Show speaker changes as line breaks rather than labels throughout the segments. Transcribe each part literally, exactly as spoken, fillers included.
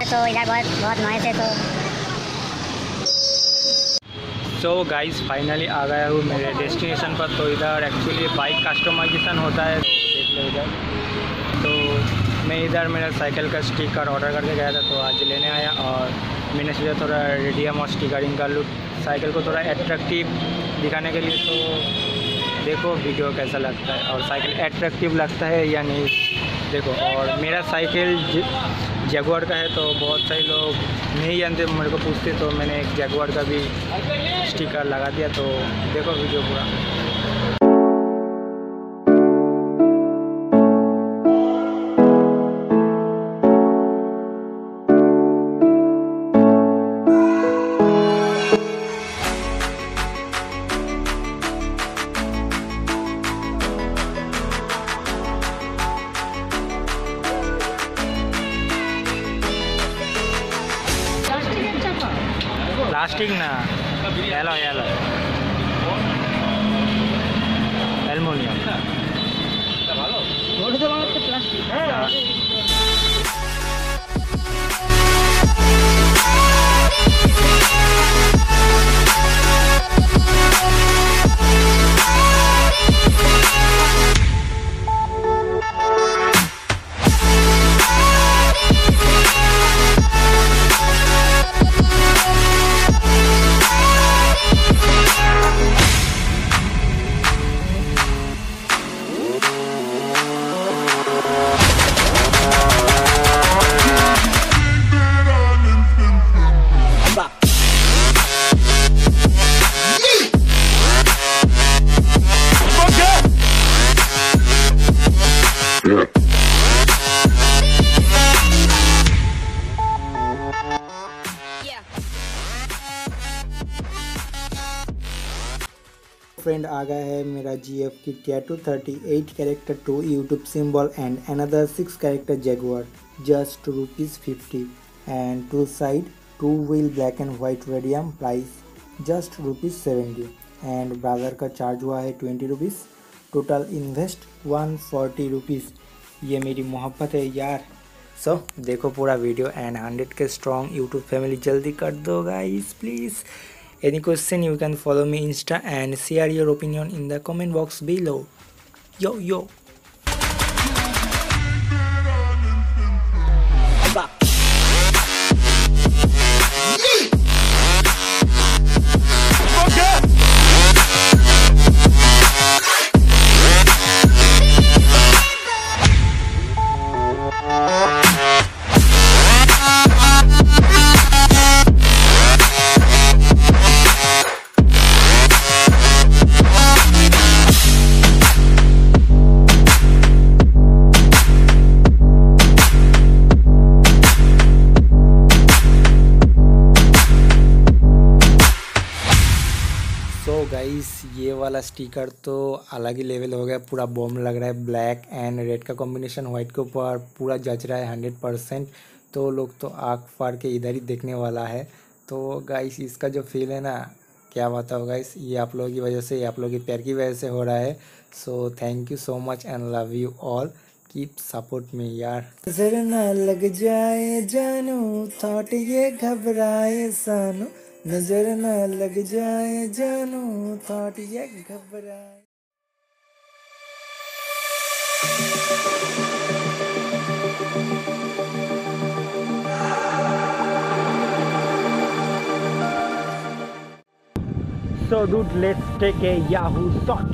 तो इधर बहुत बहुत नॉइस है। तो
सो गाइस फाइनली आ गया हूँ मेरे डेस्टिनेशन पर। तो इधर एक्चुअली बाइक कस्टमाइजेशन होता है, देख लो इधर। तो मैं इधर मेरा साइकिल का स्टिकर ऑर्डर करके गया था, तो आज लेने आया और मैंने सोचा थोड़ा रेडियम और स्टिकरिंग का लुक साइकिल को थोड़ा एट्रैक्टिव दिखाने के लिए। तो देखो वीडियो कैसा लगता है और साइकिल एट्रैक्टिव लगता है या नहीं, देखो। और मेरा साइकिल जैगुआर का है, तो बहुत सारे लोग नहीं जानते, मेरे को पूछते, तो मैंने एक जैगुआर का भी स्टिकर लगा दिया। तो देखो वीडियो पूरा। प्लास्टिक ना, yellow yellow aluminium plastic. Friend आ गया है मेरा जी एफ की tattoo thirty eight character two YouTube symbol and another six character Jaguar just rupees fifty and two side two wheel black and white radium price just rupees seventy and brother का charge हुआ है twenty rupees, total invest one forty rupees. ये मेरी मोहब्बत है यार। So so, देखो पूरा वीडियो एंड हंड्रेड के स्ट्रॉन्ग यूट्यूब फैमिली जल्दी कर दो guys please. Any question you can follow me Insta and share your opinion in the comment box below. Yo yo. तो गाइस ये वाला स्टिकर तो अलग ही लेवल हो गया, पूरा बॉम लग रहा है। ब्लैक एंड रेड का कॉम्बिनेशन वाइट के ऊपर पूरा जच रहा है हंड्रेड परसेंट। तो लोग तो आँख फाड़ के इधर ही देखने वाला है। तो गाइस इसका जो फील है ना, क्या बताओ गाइस, ये आप लोगों की वजह से, आप लोगों की प्यार की वजह से हो रहा है। So thank you so much and love you all, keep support में यार। नजर ना लग जाए जानू, थॉट ये घबराए सानू, नजर ना लग जाए जानू, थॉट ये घबराए। So dude, let's take a Yahoo shot.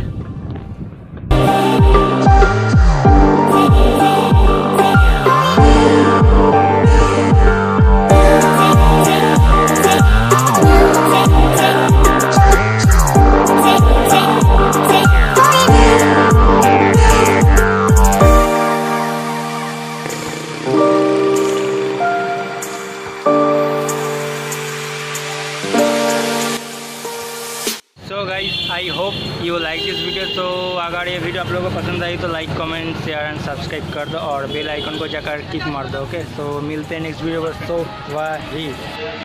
So guys I hope you like this video. तो अगर ये वीडियो आप लोगों को पसंद आई तो like comment share and subscribe कर दो और बेल आइकन को जाकर टिक मार दो। ओके, तो मिलते हैं नेक्स्ट वीडियो पर। तो वाह ही